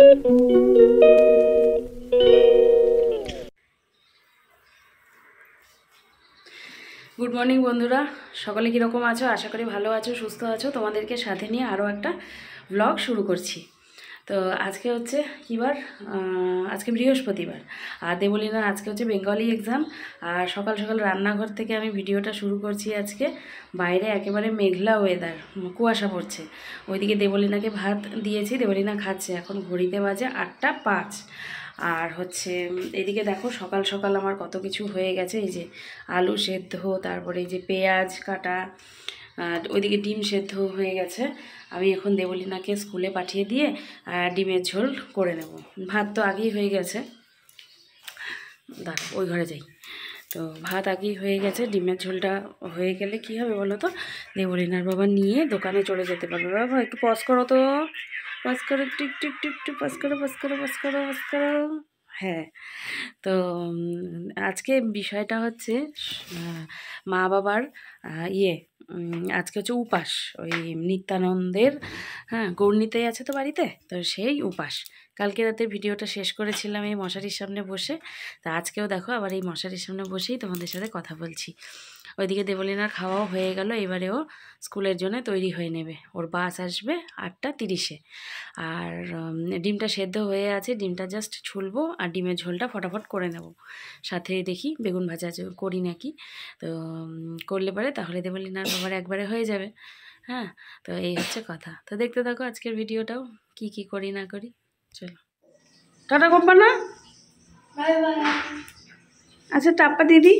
Good morning বন্ধুরা, সকলে কীরকম আছো? আশা করি ভালো আছো, সুস্থ আছো। তোমাদেরকে সাথে নিয়ে আরও একটা ব্লগ শুরু করছি। তো আজকে হচ্ছে কী বার? আজকে বৃহস্পতিবার, আর দেবলীনার আজকে হচ্ছে বেঙ্গলি এক্সাম। আর সকাল সকাল রান্নাঘর থেকে আমি ভিডিওটা শুরু করছি। আজকে বাইরে একেবারে মেঘলা ওয়েদার, কুয়াশা পড়ছে। ওইদিকে দেবলীনাকে ভাত দিয়েছি, দেবলীনা খাচ্ছে। এখন ঘড়িতে বাজে 8:05। আর হচ্ছে এদিকে দেখো সকাল সকাল আমার কত কিছু হয়ে গেছে। এই যে আলু সেদ্ধ, তারপরে এই যে পেঁয়াজ কাটা, আর ওইদিকে ডিম সেদ্ধ হয়ে গেছে। আমি এখন দেবলীনাকে স্কুলে পাঠিয়ে দিয়ে ডিমের ঝোল করে নেব। ভাত তো আগেই হয়ে গেছে, দাঁড়া ওই ঘরে যাই। তো ভাত আগেই হয়ে গেছে, ডিমের ঝোলটা হয়ে গেলে কি হবে বলো তো, দেবলীনার বাবা নিয়ে দোকানে চলে যেতে পারবে। বাবা একটু পজ করো তো, পজ করো, tick tick tick tick, pause করো পজ করো পজ করো পজ করো। হ্যাঁ, তো আজকে বিষয়টা হচ্ছে মা বাবার আজকে হচ্ছে উপাস, ওই নিত্যানন্দের। হ্যাঁ, গৌরনীতেই আছে তো বাড়িতে, তো সেই উপাস। কালকে রাতে ভিডিওটা শেষ করেছিলাম এই মশারির সামনে বসে। তা আজকেও দেখো আবার এই মশারির সামনে বসেই তোমাদের সাথে কথা বলছি। ওইদিকে দেবলীনার খাওয়াও হয়ে গেল, এবারেও স্কুলের জন্য তৈরি হয়ে নেবে। ওর বাস আসবে 8:30-এ। আর ডিমটা সেদ্ধ হয়ে আছে, ডিমটা জাস্ট ছুলবো আর ডিমের ঝোলটা ফটাফট করে নেব। সাথে দেখি বেগুন ভাজা করি নাকি। তো করলে পরে তাহলে দেবলীনার বাবার একবারে হয়ে যাবে। হ্যাঁ, তো এই হচ্ছে কথা। তো দেখতে থাকো আজকের ভিডিওটাও, কি কি করি না করি। চলো, টাটা করবা না? Bye bye. আচ্ছা টাপ্পা দিদি,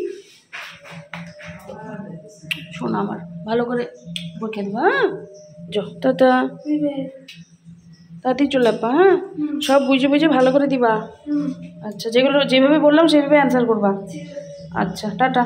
শোনো আমার ভালো করে বকে দেবো। হ্যাঁ, যো টাটা, তাড়াতাড়ি চলে আসবা। হ্যাঁ, সব বুঝে বুঝে ভালো করে দিবা। আচ্ছা, যেগুলো যেভাবে বললাম সেভাবে অ্যান্সার করবা। আচ্ছা, টাটা।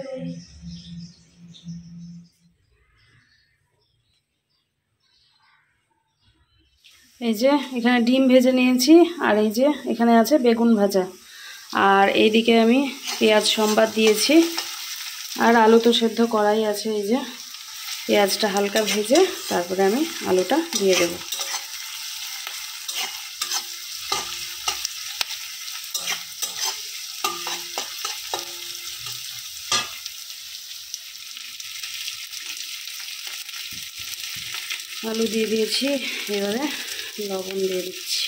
এই যে এখানে ডিম ভেজে নিয়েছি, আর এই যে এখানে আছে বেগুন ভাজা, আর এইদিকে আমি পেঁয়াজ সম্বাদ দিয়েছি, আর আলু তো সেদ্ধ করাই আছে। এই যে পেঁয়াজটা হালকা ভেজে তারপরে আমি আলুটা দিয়ে দেব। আলু দিয়ে দিয়েছি, এবারে লবণ দিয়ে দিচ্ছি।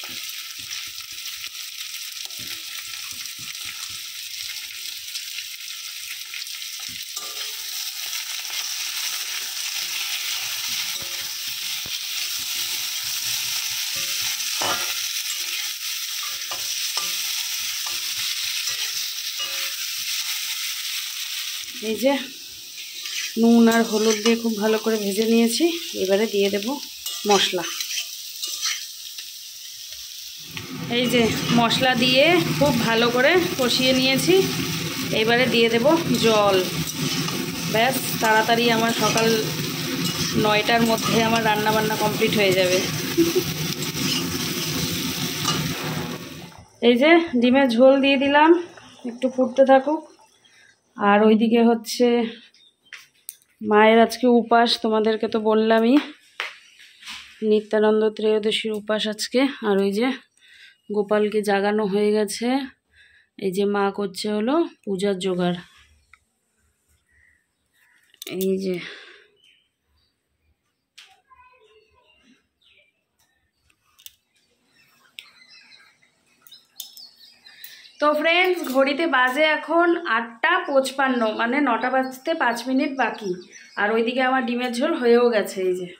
এই যে নুন আর হলুদ দিয়ে খুব ভালো করে ভেজে নিয়েছি, এবারে দিয়ে দেব মশলা। এই যে মশলা দিয়ে খুব ভালো করে কষিয়ে নিয়েছি, এবারে দিয়ে দেব জল। ব্যাস, তাড়াতাড়ি আমার সকাল 9টার মধ্যে আমার রান্নাবান্না কমপ্লিট হয়ে যাবে। এই যে ডিমের ঝোল দিয়ে দিলাম, একটু ফুটতে থাকুক। আর ওইদিকে হচ্ছে মায়ের আজকে উপাস, তোমাদেরকে তো বললামই, নিত্যানন্দ ত্রয়োদশীর উপাস আজকে। আর ওই যে গোপালকে জাগানো হয়ে গেছে, এই যে মা করছে হলো পূজার জোগাড়। এই যে তো ফ্রেন্ডস, ঘড়িতে বাজে এখন 8:55, মানে 9টা বাজতে 5 মিনিট বাকি। আর ওইদিকে আমার ডিমের ঝোল হয়েও গেছে। এই যে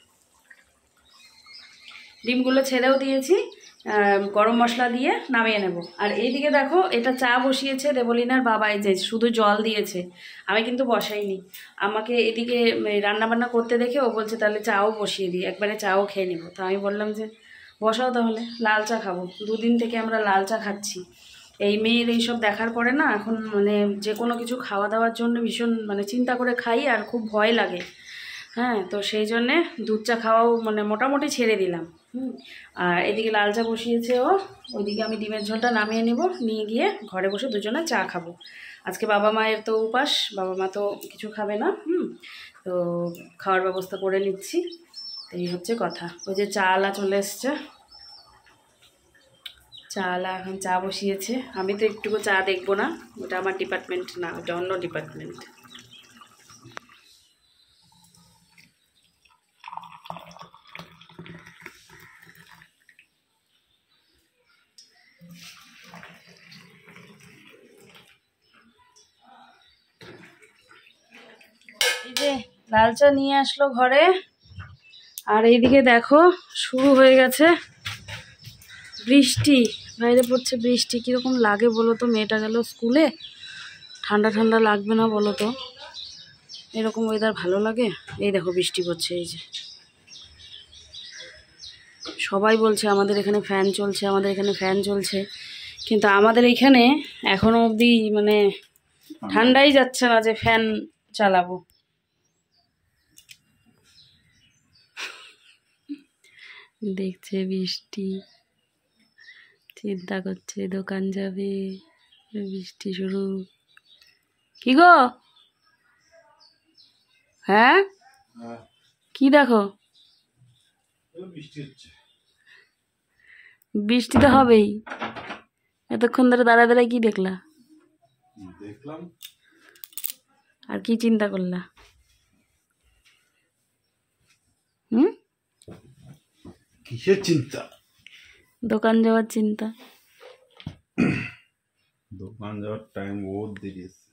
ডিমগুলো ছেড়েও দিয়েছি, গরম মশলা দিয়ে নামিয়ে নেব। আর এইদিকে দেখো এটা চা বসিয়েছে দেবলীনার বাবা, এই যে শুধু জল দিয়েছে, আমি কিন্তু বসাইনি। আমাকে এদিকে রান্নাবান্না করতে দেখে ও বলছে তাহলে চাও বসিয়ে দিই, একবারে চাও খেয়ে নেব। তো আমি বললাম যে বসাও তাহলে, লাল চা খাবো। 2 দিন থেকে আমরা লাল চা খাচ্ছি। এই মেয়ের এইসব দেখার পরে না এখন মানে যে কোনো কিছু খাওয়া দাওয়ার জন্য ভীষণ মানে চিন্তা করে খাই, আর খুব ভয় লাগে। হ্যাঁ, তো সেই জন্যে দুধ চা খাওয়াও মানে মোটামুটি ছেড়ে দিলাম। আর এদিকে লাল চা বসিয়েছে ও, ওইদিকে আমি ডিমের ঝোলটা নামিয়ে নেব, নিয়ে গিয়ে ঘরে বসে দুজনে চা খাবো। আজকে বাবা মায়ের তো উপাস, বাবা মা তো কিছু খাবে না। তো খাওয়ার ব্যবস্থা করে নিচ্ছি, এই হচ্ছে কথা। ওই যে চা আলা চলে এসছে। এখন চা বসিয়েছে। আমি তো একটুকু চা দেখবো না, ওটা আমার ডিপার্টমেন্ট না, ওটা অন্য ডিপার্টমেন্ট। এই যে লাল চা নিয়ে আসলো ঘরে, আর এইদিকে দেখো শুরু হয়ে গেছে বৃষ্টি, বাইরে পড়ছে বৃষ্টি। কীরকম লাগে বলো তো, মেয়েটা গেল স্কুলে, ঠান্ডা ঠান্ডা লাগবে না বলো তো? এরকম ওয়েদার ভালো লাগে? এই দেখো বৃষ্টি পড়ছে, এই যে সবাই বলছে আমাদের এখানে ফ্যান চলছে, আমাদের এখানে ফ্যান চলছে, কিন্তু আমাদের এখানে এখনো অবধি মানে ঠান্ডাই যাচ্ছে না যে ফ্যান চালাবো। দেখছে বৃষ্টি, চিন্তা করছে দোকান যাবে, বৃষ্টি শুরু। কি গো? হ্যাঁ, কি দেখো? বৃষ্টি তো হবেই। এতক্ষণ ধরে দাঁড়ায় দাঁড়ায় কি দেখলা? দেখলাম। আর কি চিন্তা করলা? কিসের চিন্তা? দোকান যাওয়ার চিন্তা। দোকান যাওয়ার টাইম বহুত দেরি আছে।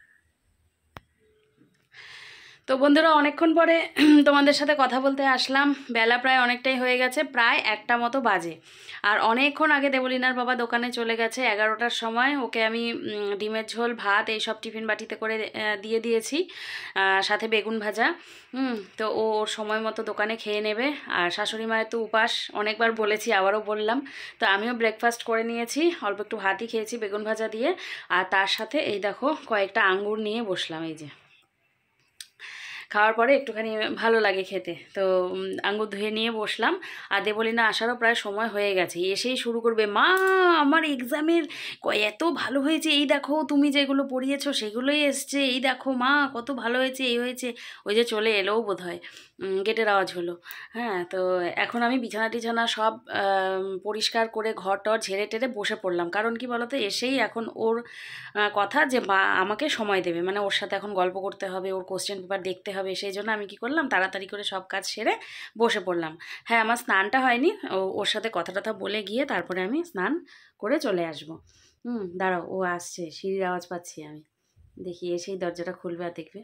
তো বন্ধুরা, অনেকক্ষণ পরে তোমাদের সাথে কথা বলতে আসলাম। বেলা প্রায় অনেকটাই হয়ে গেছে, প্রায় 1টা মতো বাজে। আর অনেকক্ষণ আগে দেবলিনার বাবা দোকানে চলে গেছে। 11টার সময় ওকে আমি ডিমের ঝোল, ভাত এইসব টিফিন বাটিতে করে দিয়ে দিয়েছি, সাথে বেগুন ভাজা। তো ও ওর সময় মতো দোকানে খেয়ে নেবে। আর শাশুড়ি মায়ের তো উপাস, অনেকবার বলেছি, আবারও বললাম। তো আমিও ব্রেকফাস্ট করে নিয়েছি, অল্প একটু ভাতই খেয়েছি বেগুন ভাজা দিয়ে। আর তার সাথে এই দেখো কয়েকটা আঙ্গুর নিয়ে বসলাম। এই যে খাওয়ার পরে একটুখানি ভালো লাগে খেতে, তো আঙ্গুর ধুয়ে নিয়ে বসলাম। আর দেবলিনা আসারও প্রায় সময় হয়ে গেছে, এসেই শুরু করবে, মা আমার এক্সামের এত ভালো হয়েছে, এই দেখো তুমি যেগুলো পড়িয়েছো সেগুলোই এসছে, এই দেখো মা কত ভালো হয়েছে, এই হয়েছে। ওই যে চলে এলোও বোধ হয়, গেটের আওয়াজ হলো। হ্যাঁ, তো এখন আমি বিছানা টিছানা সব পরিষ্কার করে ঘর টর ঝেড়ে টেরে বসে পড়লাম। কারণ কি বলতো, এসেই এখন ওর কথা যে মা আমাকে সময় দেবে, মানে ওর সাথে এখন গল্প করতে হবে, ওর কোশ্চেন পেপার দেখতে হবে। সেই জন্য আমি কি করলাম, তাড়াতাড়ি করে সব কাজ সেরে বসে পড়লাম। হ্যাঁ, আমার স্নানটা হয়নি, ওর সাথে কথা টথা বলে গিয়ে তারপরে আমি স্নান করে চলে আসবো। দাঁড়াও, ও আসছে, সিঁড়ির আওয়াজ পাচ্ছি আমি, দেখি এসেই দরজাটা খুলবে আর দেখবে।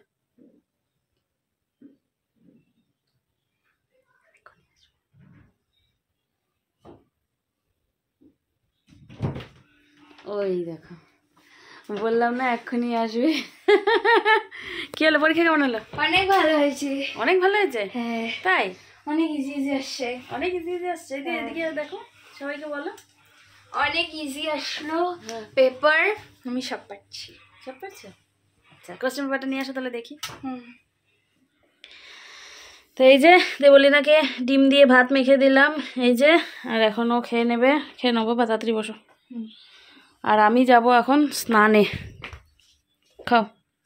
ওই দেখো, বললাম না এক্ষুনি আসবে। কি হলো, পরীক্ষা কেমন হলো? অনেক ভালো হয়েছে। অনেক ভালো হয়েছে? হ্যাঁ, তাই? অনেক ইজি ইজি আসছে। অনেক ইজি ইজি আসছে? এদিকে দেখো, সবাইকে বলো। অনেক ইজি আসলো পেপার, আমি সব পাচ্ছি। সব পারছো? আচ্ছা, কোশ্চেন পেপারটা নিয়ে আসো তাহলে দেখি। তো এই যে দেবলিনাকে ডিম দিয়ে ভাত মেখে দিলাম, এই যে, আর এখনও খেয়ে নেবে, খেয়ে নেবো বা তাড়াতাড়ি বসো। আর আমি যাব এখন স্নানে। খাও।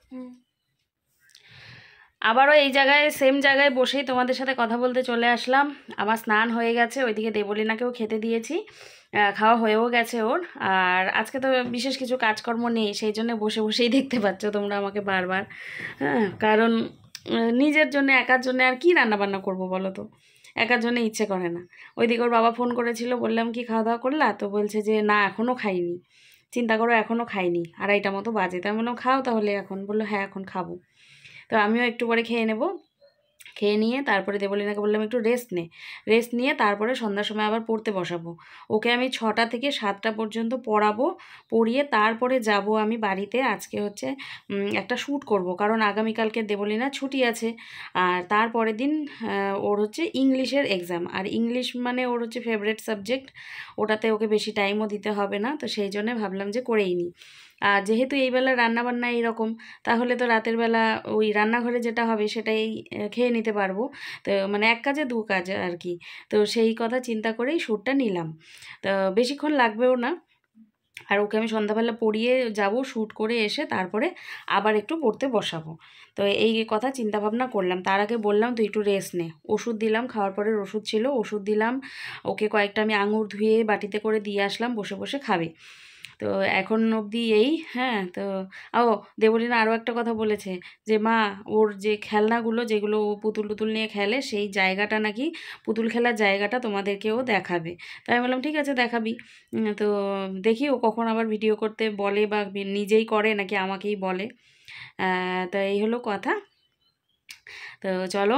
আবারও এই জায়গায় সেম জায়গায় বসেই তোমাদের সাথে কথা বলতে চলে আসলাম। আমার স্নান হয়ে গেছে, ওইদিকে দেবলিনাকেও খেতে দিয়েছি, খাওয়া হয়েও গেছে ওর। আর আজকে তো বিশেষ কিছু কাজকর্ম নেই, সেই জন্য বসে বসেই দেখতে পাচ্ছ তোমরা আমাকে বারবার। হ্যাঁ, কারণ নিজের জন্য, একার জন্য আর কি রান্নাবান্না করবো বলো তো, একার জন্য ইচ্ছে করে না। ওইদিকে ওর বাবা ফোন করেছিল, বললাম কি খাওয়া দাওয়া করলা? তো বলছে যে না এখনও খাইনি। চিন্তা করো, এখনও খাইনি, 2:30 মতো বাজে। তাই বললাম খাও তাহলে এখন, বললো হ্যাঁ এখন খাবো। তো আমিও একটু পরে খেয়ে নেব। খেয়ে নিয়ে তারপরে দেবলিনাকে বললাম একটু রেস্ট নিয়ে তারপরে সন্ধ্যার সময় আবার পড়তে বসাবো। ওকে আমি 6টা থেকে 7টা পর্যন্ত পড়াবো, পড়িয়ে তারপরে যাব আমি বাড়িতে। আজকে হচ্ছে একটা শ্যুট করব, কারণ আগামীকালকে দেবলিনা ছুটি আছে। আর তারপরের দিন ওর হচ্ছে ইংলিশের এক্সাম, আর ইংলিশ মানে ওর হচ্ছে ফেভারিট সাবজেক্ট, ওটাতে ওকে বেশি টাইমও দিতে হবে না। তো সেই জন্য ভাবলাম যে করেই নিই। আর যেহেতু এই বেলা রান্নাবান্না এইরকম, তাহলে তো রাতের বেলা ওই রান্নাঘরে যেটা হবে সেটাই খেয়ে নিতে পারবো। তো মানে এক কাজে দু কাজ আর কি। তো সেই কথা চিন্তা করেই শ্যুটটা নিলাম। তো বেশিক্ষণ লাগবেও না, আর ওকে আমি সন্ধ্যাবেলা পড়িয়ে যাব, শ্যুট করে এসে তারপরে আবার একটু পড়তে বসাবো। তো এই কথা চিন্তা ভাবনা করলাম। তার আগে বললাম তুই একটু রেস্ট নে। ওষুধ দিলাম, খাওয়ার পরে ওষুধ ছিল, ওষুধ দিলাম ওকে। কয়েকটা আমি আঙুর ধুয়ে বাটিতে করে দিয়ে আসলাম, বসে বসে খাবে। তো এখন অবধি এই, হ্যাঁ। তো ও দেবলীনা আরও একটা কথা বলেছে যে মা ওর যে খেলনাগুলো যেগুলো ও পুতুল টুতুল নিয়ে খেলে সেই জায়গাটা নাকি, পুতুল খেলার জায়গাটা তোমাদেরকেও দেখাবে। তাই আমি বললাম ঠিক আছে দেখাবি। তো দেখি ও কখন আবার ভিডিও করতে বলে বা নিজেই করে নাকি আমাকেই বলে। তো এই হলো কথা। তো চলো,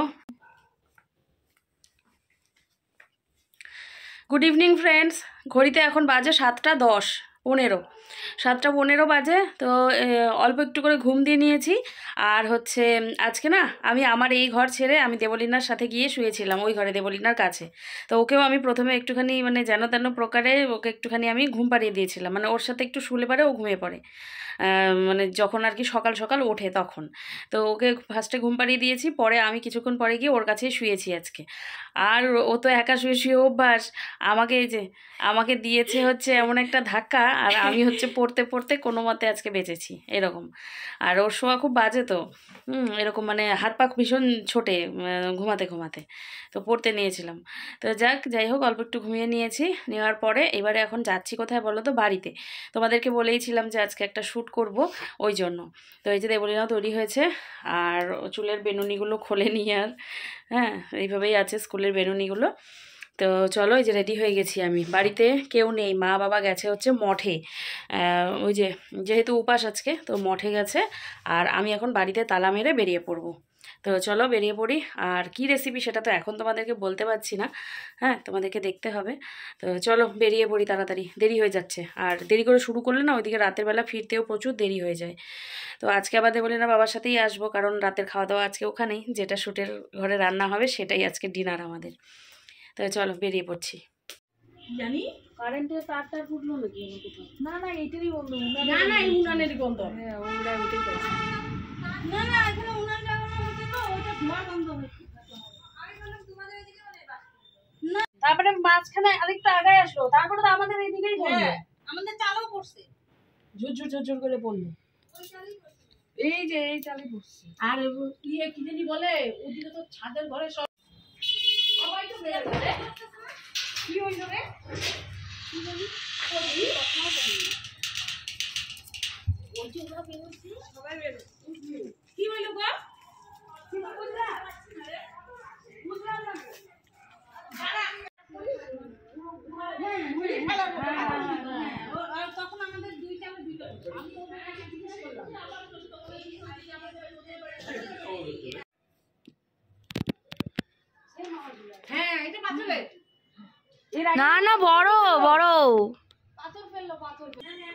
গুড ইভিনিং ফ্রেন্ডস। ঘড়িতে এখন বাজে 7:10, 7:15 বাজে। তো অল্প একটু করে ঘুম দিয়ে নিয়েছি। আর হচ্ছে আজকে না আমি আমার এই ঘর ছেড়ে আমি দেবলীনার সাথে গিয়ে শুয়েছিলাম ওই ঘরে দেবলীনার কাছে। তো ওকেও আমি প্রথমে একটুখানি মানে যেন তেন প্রকারে ওকে একটুখানি আমি ঘুম পাড়িয়ে দিয়েছিলাম, মানে ওর সাথে একটু শুলে পারে ও ঘুমিয়ে পড়ে, মানে যখন আর কি সকাল সকাল ওঠে তখন। তো ওকে ফার্স্টে ঘুম পাড়িয়ে দিয়েছি, পরে আমি কিছুক্ষণ পরে গিয়ে ওর কাছেই শুয়েছি আজকে। আর ও তো একা শুয়ে শুয়ে অভ্যাস। আমাকে এই যে আমাকে দিয়েছে হচ্ছে এমন একটা ধাক্কা, আর আমি হচ্ছে পড়তে পড়তে কোনো মতে আজকে বেঁচেছি এরকম। আর ওর শোয়া খুব বাজে তো, এরকম মানে হাত পা ভীষণ ছোটে ঘুমাতে ঘুমাতে। তো পড়তে নিয়েছিলাম। তো যাই হোক অল্প একটু ঘুমিয়ে নিয়েছি, নেওয়ার পরে এবারে এখন যাচ্ছি কোথায় বলো তো, বাড়িতে। তোমাদেরকে বলেইছিলাম যে আজকে একটা শ্যুট করব, ওই জন্য। তো এই যে দেবলীনাও তৈরি হয়েছে, আর চুলের বেনুনিগুলো খোলেনি আর, হ্যাঁ এইভাবেই আছে স্কুলের বেনুনিগুলো। তো চলো, এই যে রেডি হয়ে গেছি আমি। বাড়িতে কেউ নেই, মা বাবা গেছে হচ্ছে মঠে, ওই যে যেহেতু উপাস আজকে তো মঠে গেছে। আর আমি এখন বাড়িতে তালা মেরে বেরিয়ে পড়বো। তো চলো বেরিয়ে পড়ি। আর কি রেসিপি সেটা তো এখন তোমাদেরকে বলতে পারছি না, হ্যাঁ তোমাদেরকে দেখতে হবে। তো চলো বেরিয়ে পড়ি তাড়াতাড়ি, দেরি হয়ে যাচ্ছে। আর দেরি করে শুরু করলে না ওইদিকে রাতের বেলা ফিরতেও প্রচুর দেরি হয়ে যায়। তো আজকে আবার দেবলীনা বাবার সাথেই আসবো, কারণ রাতের খাওয়া দাওয়া আজকে ওখানেই, যেটা শ্যুটের ঘরে রান্না হবে সেটাই আজকে ডিনার আমাদের। তো চলো বেরিয়ে পড়ছি। জানি কারেন্টের তার ফুটলো নাকি কোথাও? না না এইটারই বন্ধ, না না এই উনানেরই গন্ধ। হ্যাঁ ওটা ওইটাই পাচ্ছি। না না এখানে উনান লাগানো হচ্ছে তো ওটা ধোঁয়া বন্ধ হচ্ছে। তারপরে মাঝখানে আরেকটু আগায় আসলো, তারপরে তো আমাদের এইদিকেই পড়লো। হ্যাঁ আমাদের চালও পড়ছে, ঝুরঝুর ঝুরঝুর করে পড়লো। এই যে এই চালই পড়ছে। আর ইয়ে কি জানি বলে ওদিকে তো ছাদের ঘরে সব সবাই তো বের করে। কি হইল রে? কি বলি? ওই যে ওরা বের হচ্ছে, সবাই বের হচ্ছে। কি হইল গো? কি বুঝলা? বুঝলাম না। তখন আমাদের দুই চালে দুইটা আমি তো ওনাকে জিজ্ঞেস করলাম। হ্যাঁ এটা পাথরের। না না বড় বড় পাথর ফেললো পাথর।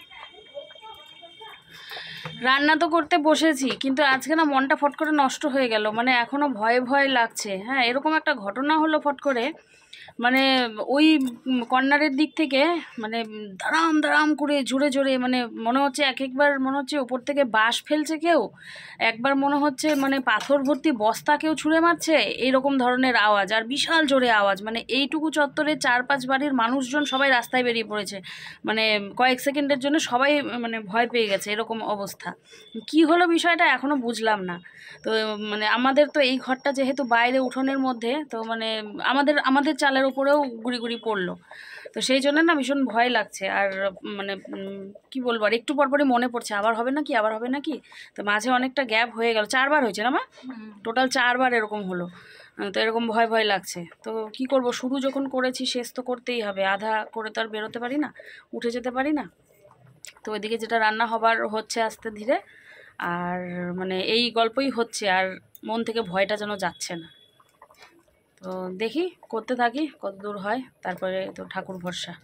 রান্না তো করতে বসেছি, কিন্তু আজকে না মনটা ফট করে নষ্ট হয়ে গেল, মানে এখনও ভয়ে ভয়ে লাগছে। হ্যাঁ এরকম একটা ঘটনা হলো ফট করে, মানে ওই কর্নারের দিক থেকে মানে দাঁড়াম দাঁড়াম করে জোরে জোরে, মানে মনে হচ্ছে একবার মনে হচ্ছে ওপর থেকে বাঁশ ফেলছে কেউ, একবার মনে হচ্ছে মানে পাথর ভর্তি বস্তা কেউ ছুঁড়ে মারছে, এইরকম ধরনের আওয়াজ। আর বিশাল জোরে আওয়াজ, মানে এইটুকু চত্বরে 4-5 বাড়ির মানুষজন সবাই রাস্তায় বেরিয়ে পড়েছে, মানে কয়েক সেকেন্ডের জন্য সবাই মানে ভয় পেয়ে গেছে, এরকম অবস্থা। কি হলো বিষয়টা এখনও বুঝলাম না। তো মানে আমাদের তো এই ঘরটা যেহেতু বাইরে উঠোনের মধ্যে, তো মানে আমাদের চালের উপরেও গুড়ি গুড়ি পড়লো। তো সেই জন্য না ভীষণ ভয় লাগছে। আর মানে কি বলবো, আর একটু পরপরই মনে পড়ছে আবার হবে নাকি আবার হবে নাকি। তো মাঝে অনেকটা গ্যাপ হয়ে গেল, 4 বার হয়েছে না মা, টোটাল 4 বার এরকম হলো। তো এরকম ভয় ভয় লাগছে। তো কি করব, শুরু যখন করেছি শেষ তো করতেই হবে, আধা করে তো আর বেরোতে পারি না, উঠে যেতে পারি না। তো ওইদিকে যেটা রান্না হবার হচ্ছে আস্তে ধীরে, আর মানে এই গল্পই হচ্ছে, আর মন থেকে ভয়টা যেন যাচ্ছে না। তো দেখি করতে থাকি, কত দূর হয়, তারপরে তো ঠাকুর ভরসা।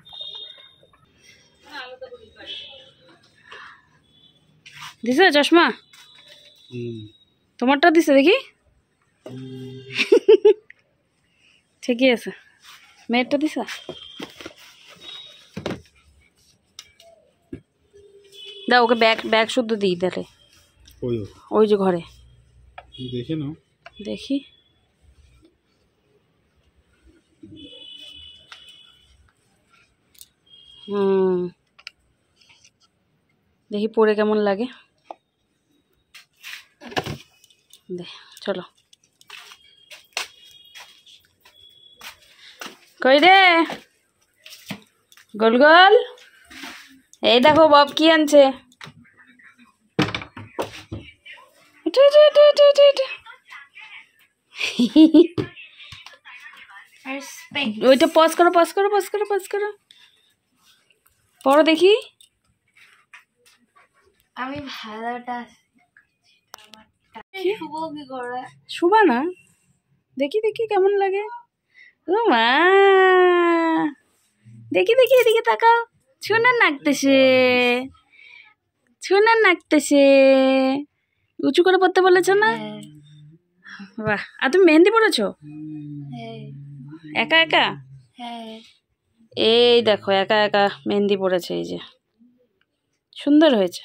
দিছে চশমা? তোমারটা দিছে দেখি। ঠিকই আছে, মেয়েরটা দিছা? দাও ওকে ব্যাগ শুদ্ধ দিই তাহলে, ওই যে ঘরে দেখে নাও। দেখি। দেখি পরে কেমন লাগে। দে চলো, কই রে গোল গোল, এই দেখো বব কি আনছে। আর স্পেক্স। ওইটা পজ করো পজ করো পজ করো পজ করো, পড়ো দেখি। আমি ভালোটা শুভ কি করে? শুবা না, দেখি দেখি কেমন লাগে। ও মা, দেখি দেখি এদিকে তাকাও, সোনার নাকতেছে, সোনার নাকতেছে। উঁচু করে পড়তে বলেছো না? বাহ, আর তুমি মেহেন্দি পড়েছো হ্যাঁ একা একা? হ্যাঁ। এই দেখো একা একা মেহেন্দি পড়েছে, এই যে সুন্দর হয়েছে।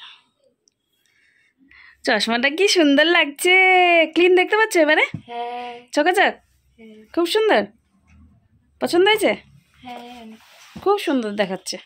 চশমাটা কি সুন্দর লাগছে, ক্লিন দেখতে পাচ্ছ এবারে? হ্যাঁ চকাচক, খুব সুন্দর। পছন্দ হয়েছে? হ্যাঁ। খুব সুন্দর দেখাচ্ছে।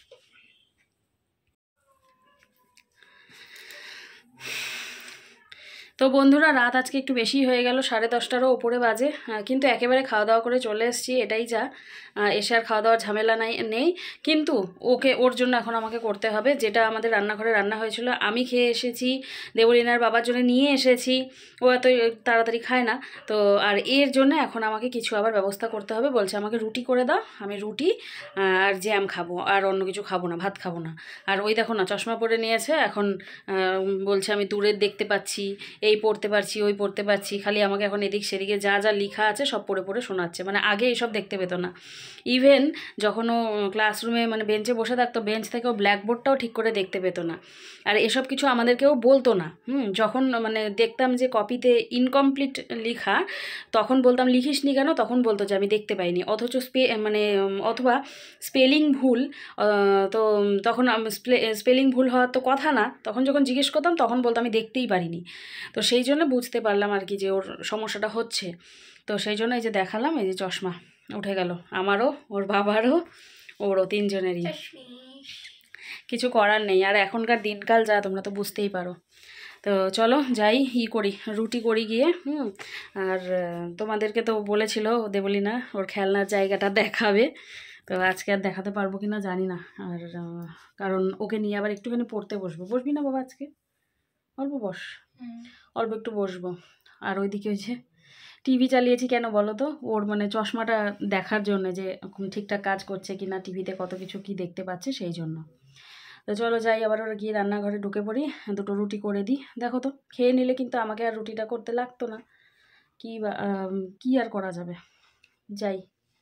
তো বন্ধুরা, রাত আজকে একটু বেশি হয়ে গেল, 10:30টারও ওপরে বাজে, কিন্তু একেবারে খাওয়া দাওয়া করে চলে এসেছি, এটাই যা। এসে আর খাওয়া দাওয়ার ঝামেলা নেই, কিন্তু ওর জন্য এখন আমাকে করতে হবে। যেটা আমাদের রান্নাঘরে রান্না হয়েছিল আমি খেয়ে এসেছি, দেবলীনার বাবার জন্য নিয়ে এসেছি, ও এত তাড়াতাড়ি খায় না তো। আর এর জন্য এখন আমাকে কিছু আবার ব্যবস্থা করতে হবে। বলছে আমাকে রুটি করে দাও, আমি রুটি আর জ্যাম খাবো, আর অন্য কিছু খাবো না, ভাত খাবো না। আর ওই দেখো না, চশমা পরে নিয়েছে এখন, বলছে আমি দূরের দেখতে পাচ্ছি, এই পড়তে পারছি, ওই পড়তে পারছি, খালি আমাকে এখন এদিক সেদিকে যা যা লেখা আছে সব পড়ে পড়ে শোনাচ্ছে। মানে আগে এইসব দেখতে পেতো না। ইভেন যখন ও ক্লাসরুমে মানে বেঞ্চে বসে থাকতো, বেঞ্চ থেকে ও ব্ল্যাকবোর্ডটাও ঠিক করে দেখতে পেতো না। আর এসব কিছু আমাদেরকেও বলতো না। যখন মানে দেখতাম যে কপিতে ইনকমপ্লিট লেখা, তখন বলতাম লিখিস নি কেন, তখন বলতো যে আমি দেখতে পাইনি। অথচ অথবা স্পেলিং ভুল, তো তখন স্পেলিং ভুল হওয়ার তো কথা না, তখন যখন জিজ্ঞেস করতাম তখন বলতো আমি দেখতেই পারিনি। তো সেই জন্য বুঝতে পারলাম আর কি যে ওর সমস্যাটা হচ্ছে। তো সেই জন্য এই যে দেখালাম, এই যে চশমা উঠে গেল, আমারও, ওর বাবারও, ওরও, তিনজনেরই। কিছু করার নেই, আর এখনকার দিনকাল যা, তোমরা তো বুঝতেই পারো। তো চলো যাই, করি, রুটি করি গিয়ে। আর তোমাদেরকে তো বলেছিল দেবলীনা ওর খেলনার জায়গাটা দেখাবে, তো আজকে আর দেখাতে পারবো কিনা জানি না। আর কারণ ওকে নিয়ে আবার একটুখানি পড়তে বসবি না বাবা আজকে? অল্প বস, অল্প একটু বসবো। আর ওইদিকে ওই যে টিভি চালিয়েছি কেন বলো তো, ওর মানে চশমাটা দেখার জন্য, যে ঠিকঠাক কাজ করছে কি না, টিভিতে কত কিছু কি দেখতে পাচ্ছে, সেই জন্য। তো চলো যাই, আবার ওরা গিয়ে রান্নাঘরে ঢুকে পড়ি, দুটো রুটি করে দিই। দেখো তো খেয়ে নিলে কিন্তু আমাকে আর রুটিটা করতে লাগতো না, কি আর করা যাবে। যাই।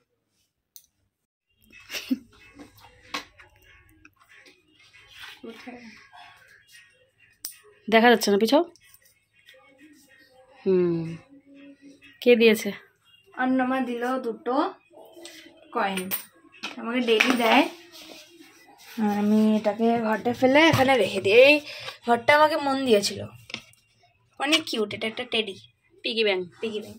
দেখা যাচ্ছে না, পিছাও। কে দিয়েছে? অন্নমা দিল দুটো কয়েন, আমাকে ডেলি দেয়। আর আমি এটাকে ঘরটা ফেলে এখানে রেখে দিই। এই ঘরটা আমাকে মন দিয়েছিল, অনেক কিউট। এটা একটা teddy, piggy bank. Piggy bank.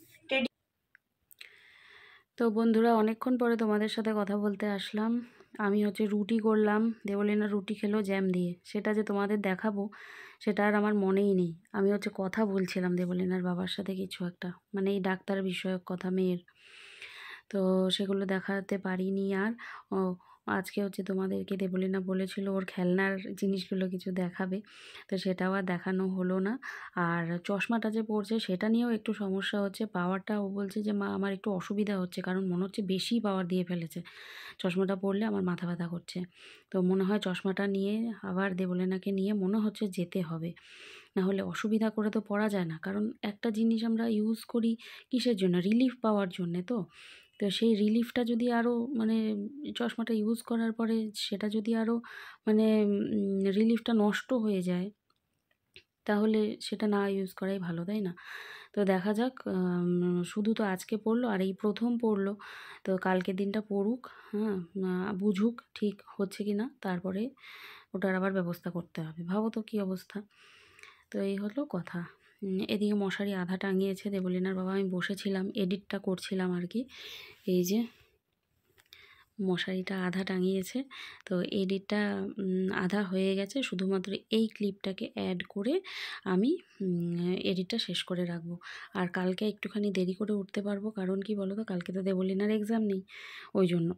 তো বন্ধুরা, অনেকক্ষণ পরে তোমাদের সাথে কথা বলতে আসলাম। আমি হচ্ছে রুটি করলাম, দেবলীনা রুটি খেলো জ্যাম দিয়ে, সেটা যে তোমাদের দেখাবো সেটা আর আমার মনেই নেই। আমি হচ্ছে কথা বলছিলাম দেবলীনার বাবার সাথে কিছু একটা, মানে এই ডাক্তার বিষয়ক কথা মেয়ের, তো সেগুলো দেখাতে পারিনি। আর আজকে হচ্ছে তোমাদেরকে দেবলীনা বলেছিল ওর খেলনার জিনিসগুলো কিছু দেখাবে, তো সেটাও আর দেখানো হলো না। আর চশমাটা যে পড়ছে সেটা নিয়েও একটু সমস্যা হচ্ছে, পাওয়ারটা ও বলছে যে মা আমার একটু অসুবিধা হচ্ছে, কারণ মনে হচ্ছে বেশি পাওয়ার দিয়ে ফেলেছে, চশমাটা পরলে আমার মাথা ব্যথা করছে। তো মনে হয় চশমাটা নিয়ে আবার দেবলীনাকে নিয়ে মনে হচ্ছে যেতে হবে, না হলে অসুবিধা করে তো পড়া যায় না। কারণ একটা জিনিস আমরা ইউজ করি কিসের জন্য, রিলিফ পাওয়ার জন্যে। তো সেই রিলিফটা যদি আরও মানে চশমাটা ইউজ করার পরে সেটা যদি আরও মানে রিলিফটা নষ্ট হয়ে যায়, তাহলে সেটা না ইউজ করাই ভালো, তাই না? তো দেখা যাক, শুধু তো আজকে পড়লো, আর এই প্রথম পড়লো, তো কালকের দিনটা পড়ুক, বুঝুক ঠিক হচ্ছে কি না, তারপরে ওটার আবার ব্যবস্থা করতে হবে। ভাবো তো কী অবস্থা। তো এই হলো কথা। এদিকে মশারি আধা টাঙিয়েছে দেবলীনার বাবা, আমি বসেছিলাম এডিটটা করছিলাম আর কি। এই যে মশারিটা আধা টাঙিয়েছে, তো এডিটটা আধা হয়ে গেছে, শুধুমাত্র এই ক্লিপটাকে অ্যাড করে আমি এডিটটা শেষ করে রাখবো। আর কালকে একটুখানি দেরি করে উঠতে পারবো, কারণ কি বলো তো, কালকে তো দেবলীনার এক্সাম নেই, ওই জন্য।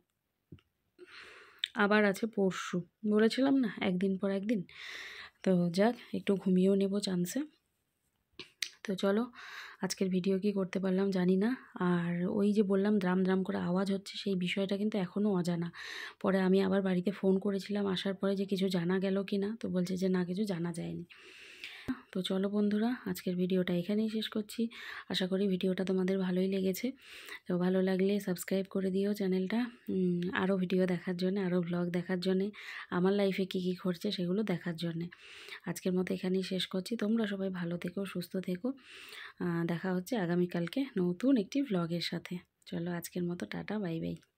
আবার আছে পরশু, বলেছিলাম না একদিন পর একদিন। তো যাক, একটু ঘুমিয়েও নেবো চান্সে। তো চলো, আজকের ভিডিও কি করতে পারলাম জানি না। আর ওই যে বললাম দ্রাম দ্রাম করে আওয়াজ হচ্ছে, সেই বিষয়টা কিন্তু এখনও অজানা। পরে আমি আবার বাড়িতে ফোন করেছিলাম আসার পরে, যে কিছু জানা গেল কি না, তো বলছে যে না, কিছু জানা যায়নি। তো চলো বন্ধুরা, আজকের ভিডিওটা এখানেই শেষ করছি। আশা করি ভিডিওটা তোমাদের ভালোই লেগেছে। তো ভালো লাগলে সাবস্ক্রাইব করে দিও চ্যানেলটা, আরও ভিডিও দেখার জন্য, আরও ব্লগ দেখার জন্যে, আমার লাইফে কী কী ঘটছে সেগুলো দেখার জন্যে। আজকের মতো এখানেই শেষ করছি। তোমরা সবাই ভালো থেকো, সুস্থ থেকো। দেখা হচ্ছে আগামীকালকে নতুন একটি ব্লগের সাথে। চলো আজকের মতো টাটা, বাই বাই।